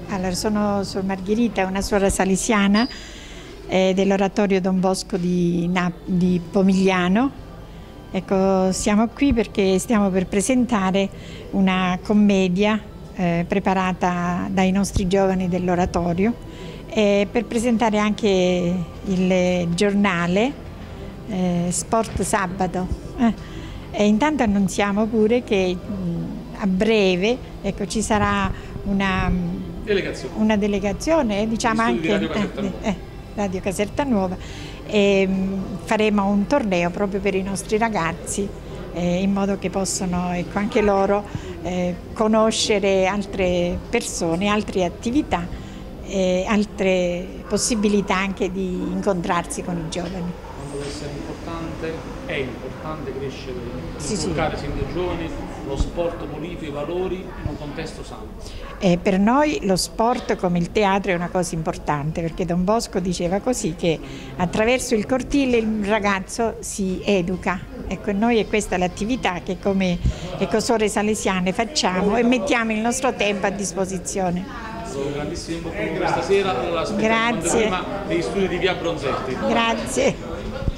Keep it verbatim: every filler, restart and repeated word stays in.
Allora, sono Suor Margherita, una suora salesiana eh, dell'oratorio Don Bosco di, di Pomigliano. Ecco, siamo qui perché stiamo per presentare una commedia eh, preparata dai nostri giovani dell'oratorio e per presentare anche il giornale eh, Sport Sabato. Eh, e intanto annunziamo pure che mh, a breve ecco, ci sarà una delegazione, una delegazione diciamo anche di Radio Caserta Nuova. Eh, eh, Radio Caserta Nuova e mh, faremo un torneo proprio per i nostri ragazzi eh, in modo che possano ecco, anche loro eh, conoscere altre persone, altre attività e altre possibilità anche di incontrarsi con i giovani. Quando deve essere importante, è importante crescere, sì, inculcare sì. sin da giovani lo sport pulito, i valori in un contesto sano. Eh, per noi lo sport come il teatro è una cosa importante, perché Don Bosco diceva così, che attraverso il cortile il ragazzo si educa. Ecco, noi è questa l'attività che come ecco, suore salesiane facciamo e mettiamo il nostro tempo a disposizione. Un grandissimo in bocca al lupo questa sera, allora aspettiamo quanto prima negli studi di via Bronzetti. Grazie.